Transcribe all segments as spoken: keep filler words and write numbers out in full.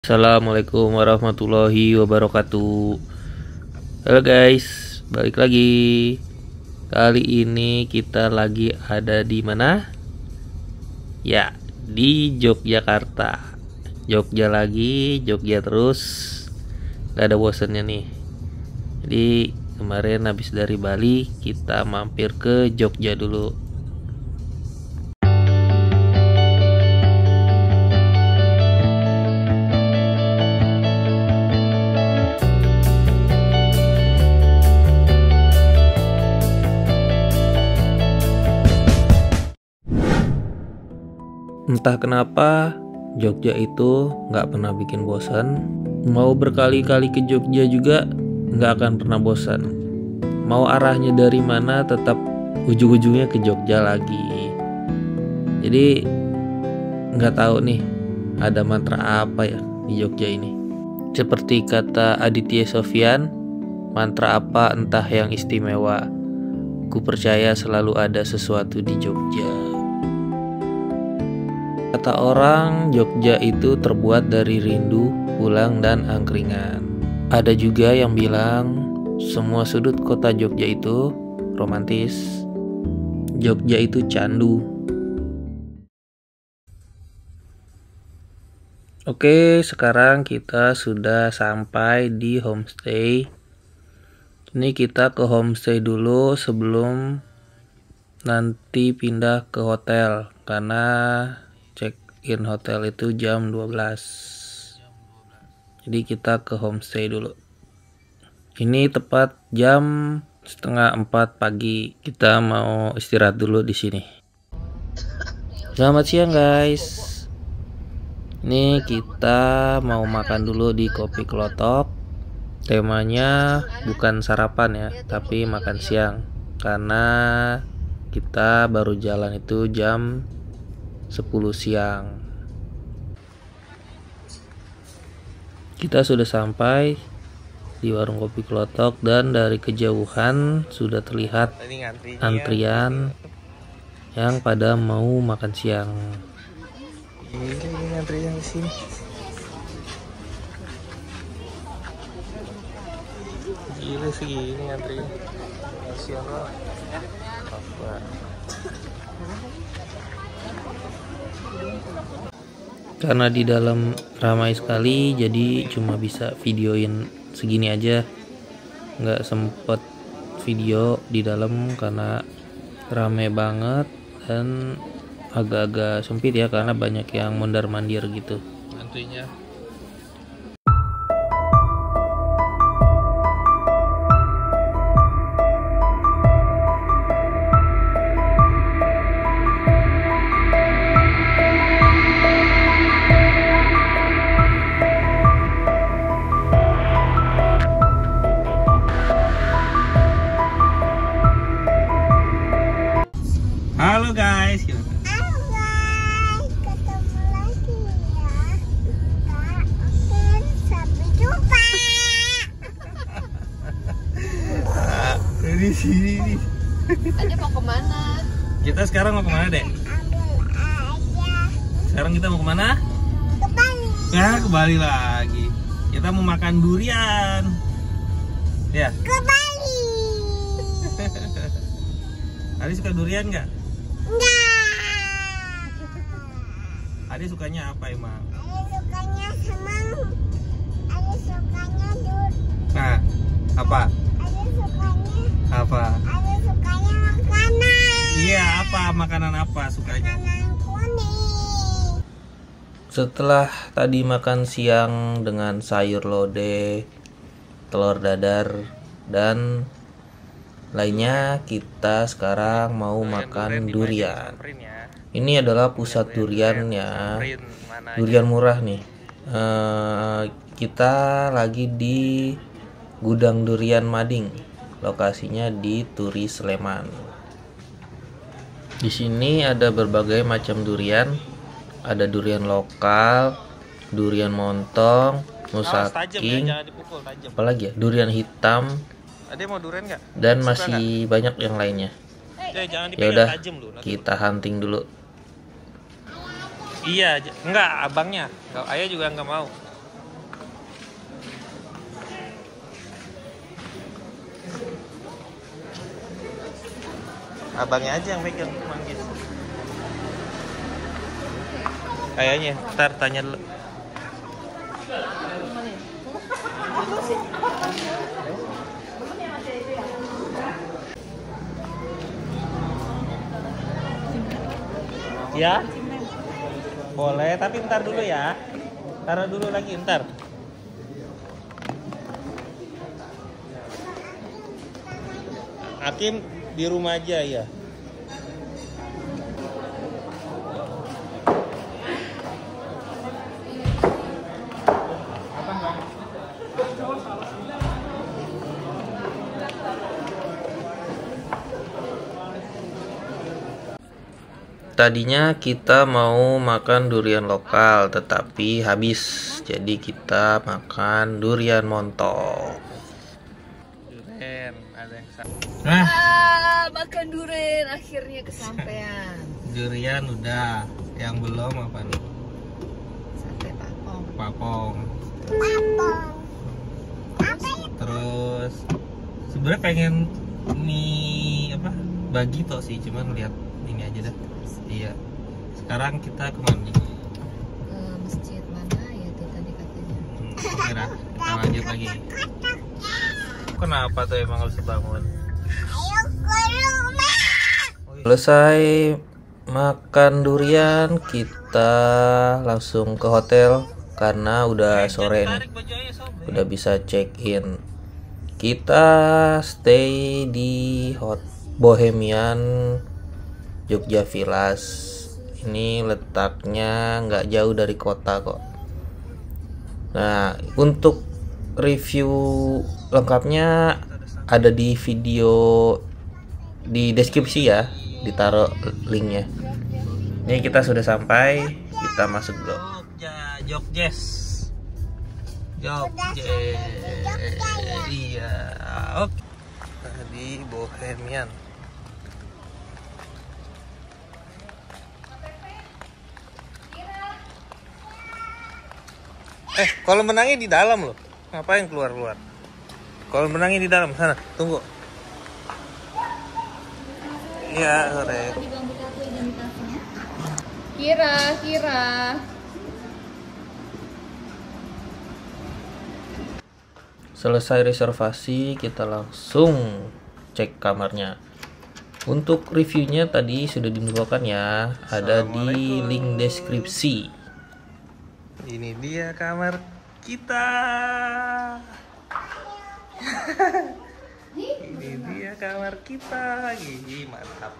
Assalamualaikum warahmatullahi wabarakatuh. Halo guys, balik lagi. Kali ini kita lagi ada di mana? Ya, di Yogyakarta. Jogja lagi, Jogja terus. Gak ada bosannya nih. Jadi kemarin habis dari Bali, kita mampir ke Jogja dulu. Entah kenapa Jogja itu nggak pernah bikin bosan. Mau berkali-kali ke Jogja juga nggak akan pernah bosan. Mau arahnya dari mana tetap ujung-ujungnya ke Jogja lagi. Jadi nggak tahu nih ada mantra apa ya di Jogja ini. Seperti kata Aditya Sofyan, mantra apa entah yang istimewa. Ku percaya selalu ada sesuatu di Jogja. Kata orang, Jogja itu terbuat dari rindu, pulang, dan angkringan. Ada juga yang bilang, semua sudut kota Jogja itu romantis. Jogja itu candu. Oke, sekarang kita sudah sampai di homestay. Ini kita ke homestay dulu sebelum nanti pindah ke hotel. Karena check-in hotel itu jam dua belas. Jadi kita ke homestay dulu. Ini tepat jam setengah empat pagi. Kita mau istirahat dulu di sini. Selamat siang guys. Ini kita mau makan dulu di Kopi Klotok. Temanya bukan sarapan ya, tapi makan siang. Karena kita baru jalan itu jam sepuluh siang. Kita sudah sampai di warung Kopi Klotok dan dari kejauhan sudah terlihat antrian yang pada mau makan siang. Ini antrian di sini. Gila segini antrian. Siang lah. Apa? Karena di dalam ramai sekali, jadi cuma bisa videoin segini aja. Nggak sempet video di dalam karena ramai banget dan agak-agak sempit ya, karena banyak yang mondar-mandir gitu antrinya. Halo guys, halo guys, ketemu lagi ya. Kita oke, sampai jumpa. Di sini nih. Ade mau kemana? Kita sekarang mau kemana dek? Ambil aja. Sekarang kita mau kemana? Ke Bali. Ya ke Bali lagi. Kita mau makan durian. Ya. Ke Bali. Adi suka durian nggak? Enggak. Adi sukanya apa emang? Ada sukanya semang. Ada sukanya dur. Nah, apa? Ada sukanya. Apa? Ada sukanya makanan. Iya, apa makanan apa sukanya? Makanan kuning. Setelah tadi makan siang dengan sayur lodeh, telur dadar, dan lainnya, kita sekarang mau makan durian. Ini adalah pusat durian ya, durian murah nih. Uh, kita lagi di Gudang Durian Mading, lokasinya di Turi Sleman. Di sini ada berbagai macam durian, ada durian lokal, durian montong, musaking, apalagi ya, durian hitam. Ade mau durian nggak? Dan Suka masih gak? banyak yang lainnya. Eh, jangan Ya dipegang udah, tajam lu. nanti. kita hunting dulu. Iya, j- enggak abangnya. Kalau ayah juga nggak mau. Abangnya aja yang pegang manggis. Kayaknya, ntar tanya dulu. Ya? Boleh, tapi ntar dulu ya. Taruh dulu lagi, ntar. Hakim di rumah aja ya. Tadinya kita mau makan durian lokal tetapi habis, jadi kita makan durian montok. Durian, ada yang sa- Nah, Ah, makan durian akhirnya kesampaian. durian udah, yang belum apa nih? Sate papong. Papong. Papong. Apa itu? Terus sebenarnya pengen mie apa? Bagi toh sih, cuman lihat ini aja dah. Iya. Sekarang kita kemana nih? Ke masjid mana ya tuh tadi katanya? Hmm, Kira kita lanjut lagi. Kenapa tuh emang harus bangun? Ayo ke rumah. Selesai makan durian, kita langsung ke hotel karena udah sore nih. Udah bisa check in. Kita stay di hot Bohemian Jogja Villas. Ini letaknya nggak jauh dari kota kok. Nah, untuk review lengkapnya ada di video di deskripsi ya, ditaruh linknya. Ini kita sudah sampai, kita masuk dulu. Jogja, Jogjes, Jogja, iya, oke. Tadi Bohemian. Eh, kalau menangnya di dalam loh. Ngapain keluar-keluar? Kalau menangnya di dalam sana, tunggu. Iya, sore. Kira, kira. Selesai reservasi, kita langsung cek kamarnya. Untuk reviewnya tadi sudah diinfokan ya, ada di link deskripsi. Ini dia kamar kita. Ini dia kamar kita. Gigi mantap.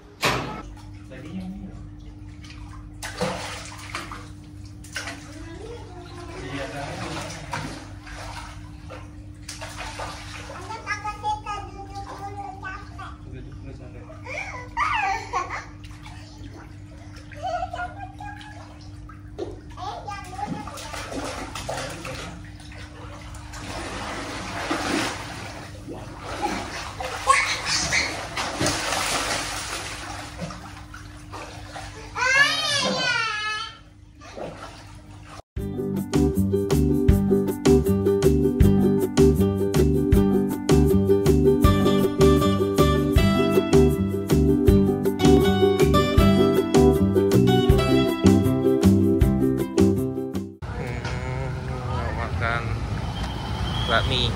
Bakmi.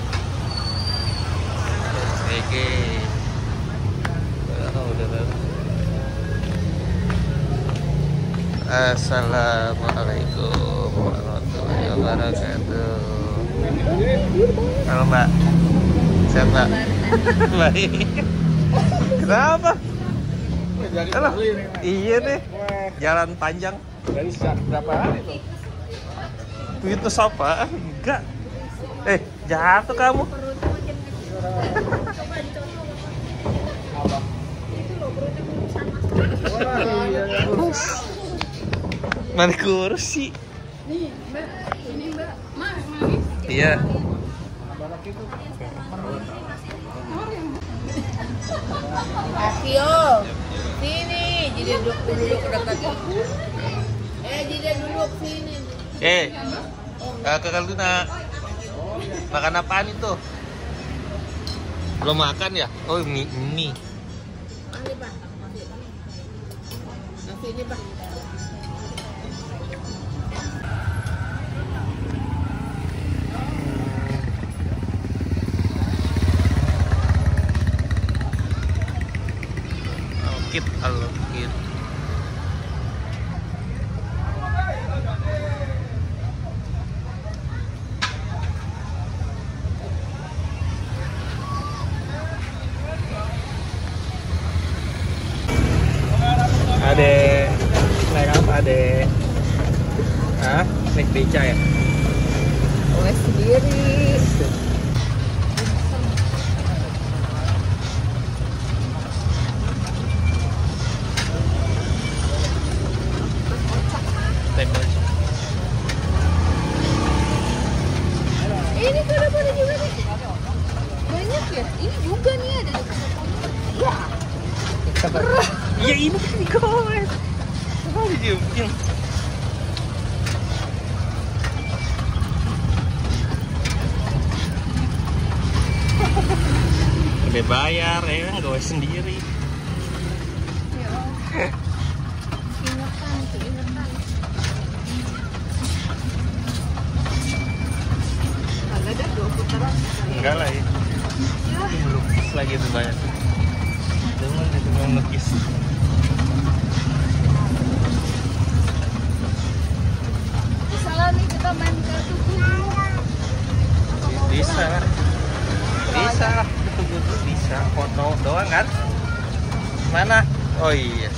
Oke. Oh, udah bagus. Assalamualaikum warahmatullahi wabarakatuh. Halo Mbak. Sehat Mbak? Baik. Kenapa? Alah, iya deh. Jalan panjang. Dari berapa hari tuh? Itu siapa? Enggak. Eh, jatuh kamu. Mana kursi? Nih, Mbak. Ini Mbak. Mak, nangis. Iya. Akio. Sini, jadi duduk dulu ke dekat. Eh, jadi duduk sini. Eh, kakak Kaltuna. Makan apaan itu? Belum makan ya? Oh, mie, mie. Mari, Pak. Nasi. Nasi ini, Pak. Alkit, alkit. Ade, naik apa ade? Hah? Naik beca ya? Oleh sendiri. Naik beca. Eh, ini kenapa ada juga nih? Banyak ya? Ini juga nih ada. Ya. Iya ini kan digoreng. Coba dicium. Udah bayar ya kan, gawe sendiri. Ingetan, ingetan. Agak ada dua putaran. Enggak lah ya. Melukis lagi tuh banyak. Cuma itu mau melukis. Salah nih kita main kartu dulu. Bisa kan? Bisa lah, betul-betul bisa. Foto doang kan? Mana? Oh iya.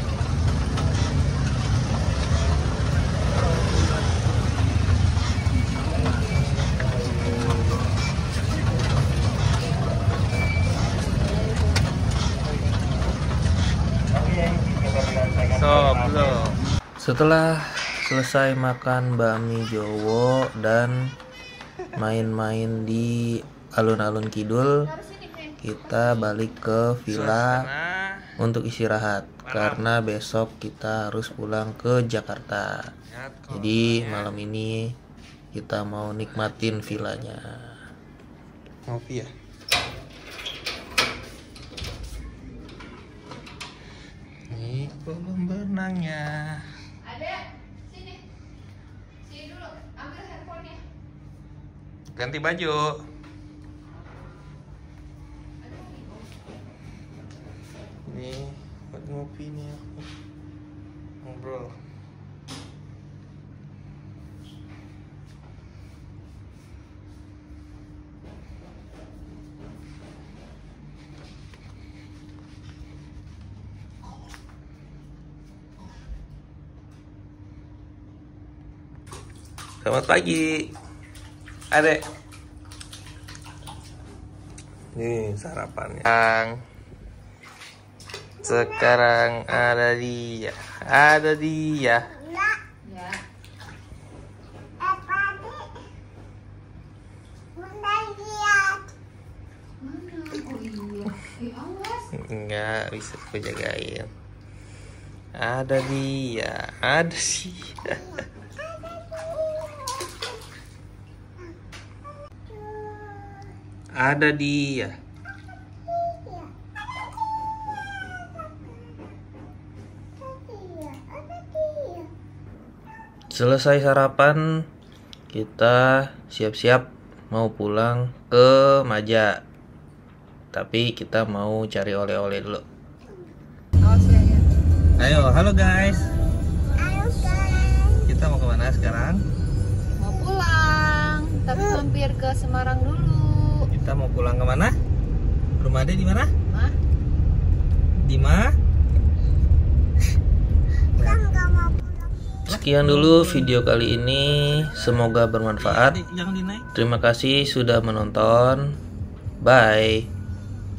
So, belum. Setelah selesai makan bakmi Jowo dan main-main di alun-alun kidul, kita balik ke villa untuk istirahat karena besok kita harus pulang ke Jakarta. Jadi malam ini kita mau nikmatin villanya. Ngopi ya? Ini kolam berenangnya. Ada sini. Sini dulu. Ambil handphonenya. Ganti baju. Nih, buat ngopi nih aku. Ngobrol. Selamat pagi, adek. Nih sarapannya. Sekarang ada dia, ada dia. Ya. Eh, Padi. Bunda lihat. Mana? Oh iya. Eh, awas. Enggak bisa aku jagain. Ada dia, ada sih. Ada dia. Selesai sarapan, kita siap-siap mau pulang ke Maja. Tapi kita mau cari oleh-oleh dulu. Awas ya, ya. Ayo, halo guys. Ayo guys. Kita mau kemana sekarang? Mau pulang, tapi mampir ke Semarang dulu. Kita mau pulang kemana? Rumah Ade di mana? Mah? Di mana? Kita nggak mau pulang. Sekian dulu video kali ini, semoga bermanfaat. Jangan dinaik. Terima kasih sudah menonton. Bye.